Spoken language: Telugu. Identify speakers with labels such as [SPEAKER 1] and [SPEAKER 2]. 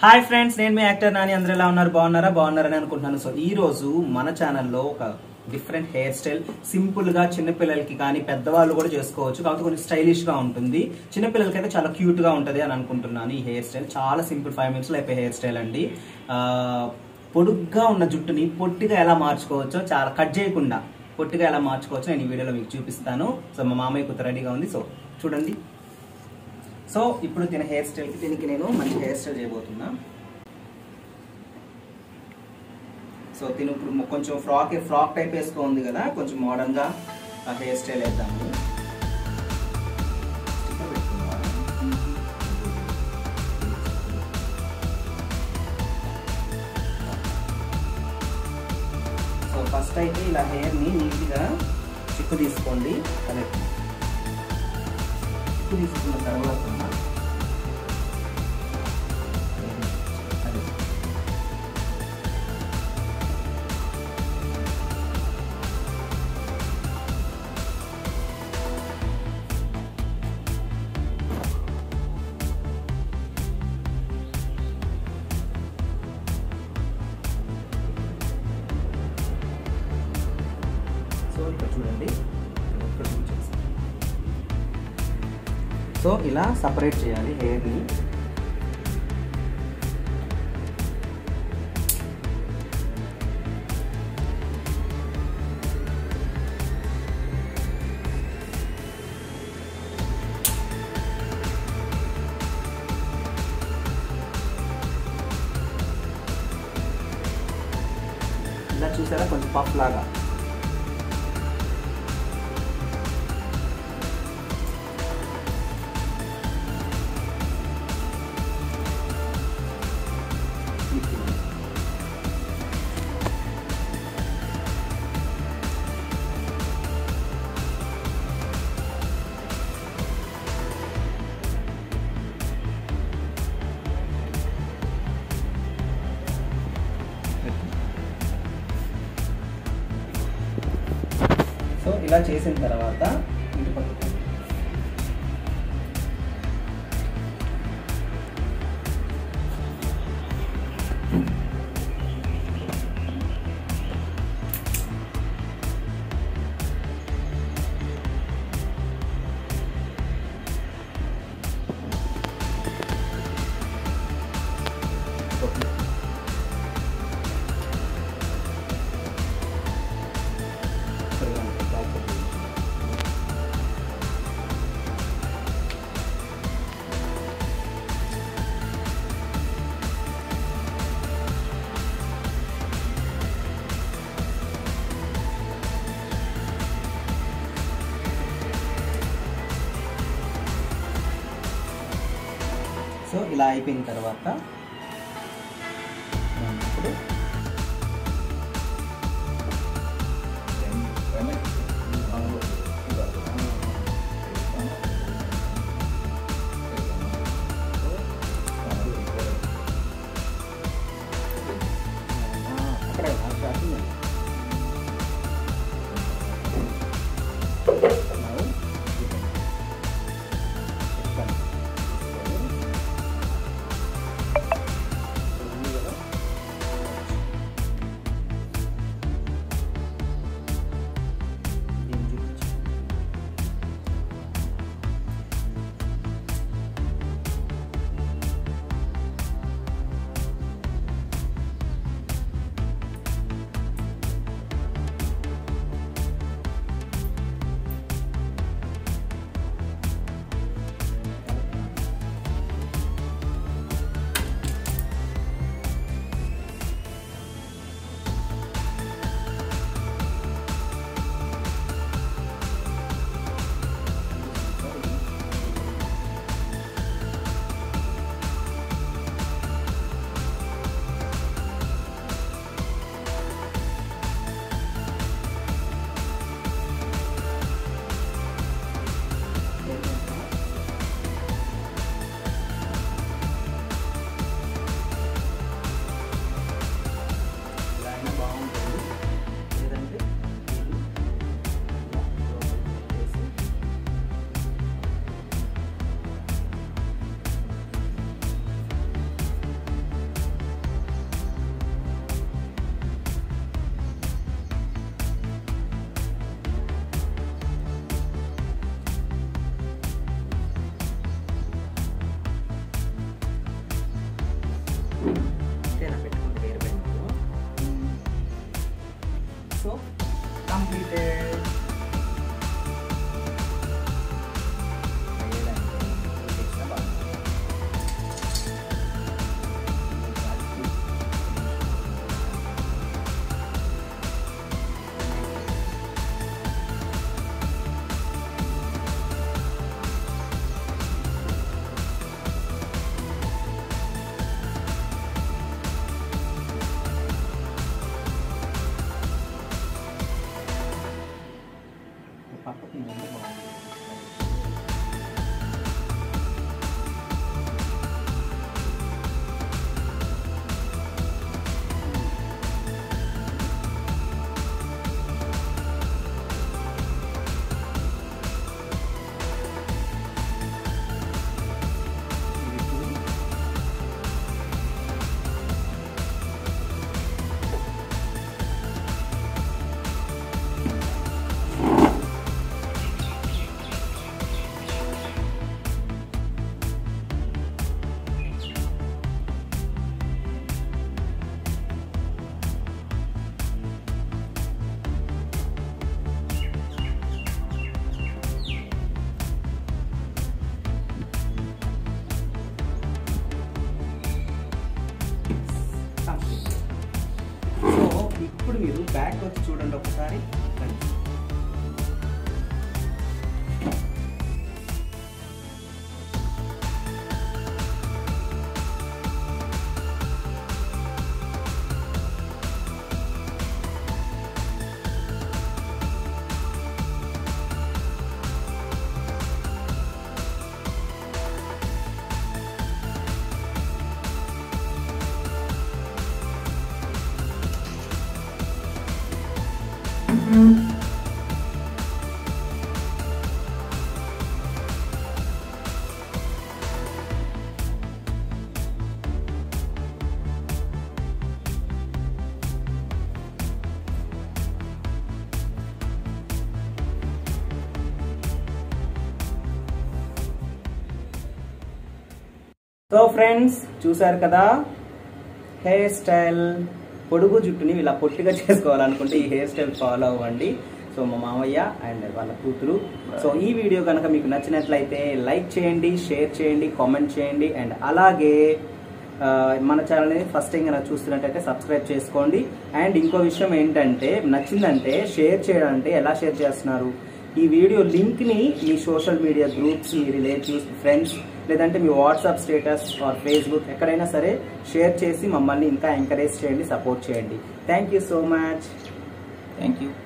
[SPEAKER 1] హాయ్ ఫ్రెండ్స్, నేను మీ యాక్టర్ నాని. అందరూ ఎలా ఉన్నారు? బాగున్నారని అనుకుంటున్నాను. సో ఈ రోజు మన ఛానల్లో ఒక డిఫరెంట్ హెయిర్ స్టైల్, సింపుల్ గా చిన్నపిల్లలకి కానీ పెద్దవాళ్ళు కూడా చేసుకోవచ్చు. కాకపోతే కొంచెం స్టైలిష్ గా ఉంటుంది. చిన్నపిల్లలకి అయితే చాలా క్యూట్ గా ఉంటది అని అనుకుంటున్నాను. ఈ హెయిర్ స్టైల్ చాలా సింపుల్, 5 minutes లో అయిపోయే హెయిర్ స్టైల్ అండి. పొడుగ్గా ఉన్న జుట్టుని పొట్టిగా ఎలా మార్చుకోవచ్చో, చాలా కట్ చేయకుండా పొట్టిగా ఎలా మార్చుకోవచ్చో నేను ఈ వీడియోలో మీకు చూపిస్తాను. సో మా మామయ్య కూతురు రెడీగా ఉంది. సో చూడండి. సో ఇప్పుడు దీని హెయిర్ స్టైల్కి దీనికి నేను మంచి హెయిర్ స్టైల్ చేయబోతున్నా. సో దీని ఇప్పుడు కొంచెం ఫ్రాక్ టైప్ వేసుకోంది కదా, కొంచెం మోడర్న్ గా ఆ హెయిర్ స్టైల్ వేద్దాము. సో ఫస్ట్ అయితే ఇలా హెయిర్ ని నీట్ గా చిక్కు తీసుకోండి. కరెక్ట్. చిక్కు తీసుకున్న తర్వాత చూడండి. సో ఇలా సపరేట్ చేయాలి హెయిర్ని. ఇలా చూసారా, కొంచెం పఫ్ లాగా. సో ఇలా చేసిన తర్వాత ఇటు పక్కకు సో ఇలా అయిపోయిన తర్వాత ఇప్పుడు అంతేనా పెట్టుకుంటే హెయిర్ బ్యాండ్. So completed. పక్కకి ముందు బాగుంది. సో ఇప్పుడు మీరు బ్యాక్ వచ్చి చూడండి ఒకసారి. సో ఫ్రెండ్స్ చూసారు కదా హెయిర్ స్టైల్. పొడుగు జుట్టుని ఇలా పొట్టిగా చేసుకోవాలనుకుంటే ఈ హెయిర్ స్టైల్ ఫాలో అవ్వండి. సో మా మామయ్య అండ్ వాళ్ళ కూతురు. సో ఈ వీడియో కనుక మీకు నచ్చినట్లయితే లైక్ చేయండి, షేర్ చేయండి, కామెంట్ చేయండి. అండ్ అలాగే మన ఛానల్ని ఫస్ట్ టైం కనుక చూస్తున్నట్టయితే సబ్స్క్రైబ్ చేసుకోండి. అండ్ ఇంకో విషయం ఏంటంటే నచ్చిందంటే షేర్ చేయాలంటే ఎలా షేర్ చేస్తున్నారు? ఈ వీడియో లింక్ని మీ సోషల్ మీడియా గ్రూప్స్, మీ రిలేటివ్స్, ఫ్రెండ్స్, లేదంటే మీ వాట్సాప్ స్టేటస్ ఆర్ ఫేస్బుక్ ఎక్కడైనా సరే షేర్ చేసి మమ్మల్ని ఇంకా ఎంకరేజ్ చేయండి, సపోర్ట్ చేయండి. Thank you so much.
[SPEAKER 2] Thank you.